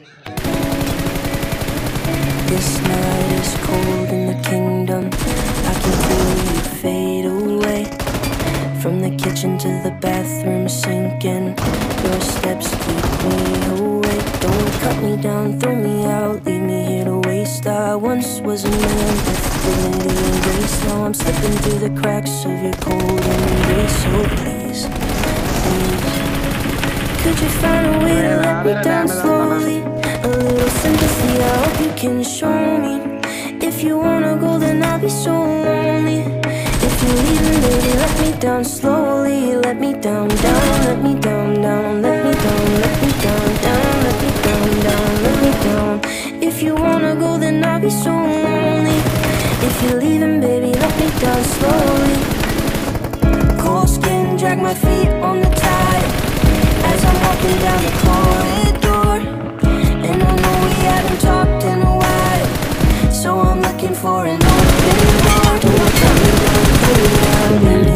This night is cold in the kingdom. I can feel you fade away. From the kitchen to the bathroom sinking. Your steps keep me awake. Don't cut me down, throw me out, leave me here to waste. I once was a man with dignity and grace. Now I'm slipping through the cracks of your cold embrace. So please, please, could you find a way to let me down slowly? A little sympathy, I hope you can show me. If you wanna go, then I'll be so lonely. If you're leaving, baby, let me down slowly. Let me down, down, let me down, down, let me down, let me down, down, let me down, down, let me down. If you wanna go, then I'll be so lonely. If you're leaving, baby, let me down slowly. Cold skin, drag my feet on the tile as I'm walking down the corridor. And I know we haven't talked in a while, so I'm looking for an open door. Don't cut me down,